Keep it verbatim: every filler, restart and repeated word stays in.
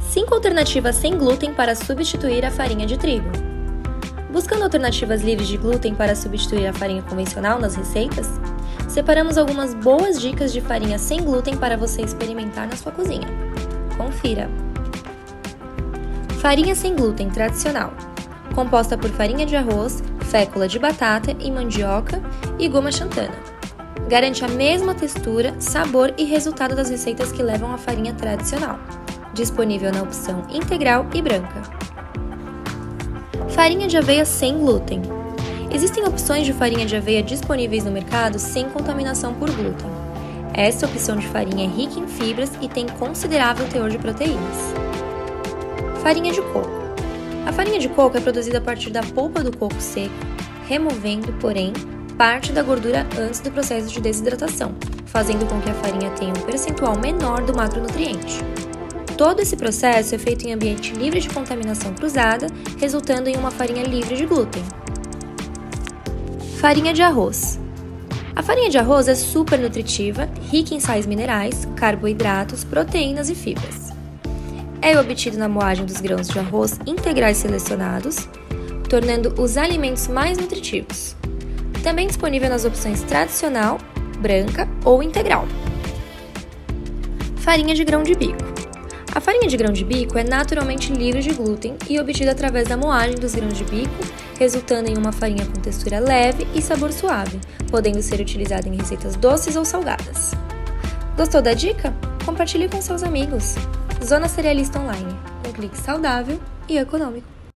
cinco alternativas sem glúten para substituir a farinha de trigo. Buscando alternativas livres de glúten para substituir a farinha convencional nas receitas, separamos algumas boas dicas de farinha sem glúten para você experimentar na sua cozinha. Confira! Farinha sem glúten tradicional, composta por farinha de arroz, fécula de batata e mandioca e goma xantana. Garante a mesma textura, sabor e resultado das receitas que levam a farinha tradicional. Disponível na opção integral e branca. Farinha de aveia sem glúten. Existem opções de farinha de aveia disponíveis no mercado sem contaminação por glúten. Esta opção de farinha é rica em fibras e tem considerável teor de proteínas. Farinha de coco. A farinha de coco é produzida a partir da polpa do coco seco, removendo, porém, parte da gordura antes do processo de desidratação, fazendo com que a farinha tenha um percentual menor do macronutriente. Todo esse processo é feito em ambiente livre de contaminação cruzada, resultando em uma farinha livre de glúten. Farinha de arroz. A farinha de arroz é super nutritiva, rica em sais minerais, carboidratos, proteínas e fibras. É obtido na moagem dos grãos de arroz integrais selecionados, tornando os alimentos mais nutritivos. Também disponível nas opções tradicional, branca ou integral. Farinha de grão de bico. A farinha de grão de bico é naturalmente livre de glúten e obtida através da moagem dos grãos de bico, resultando em uma farinha com textura leve e sabor suave, podendo ser utilizada em receitas doces ou salgadas. Gostou da dica? Compartilhe com seus amigos. Zona Cerealista Online, um clique saudável e econômico.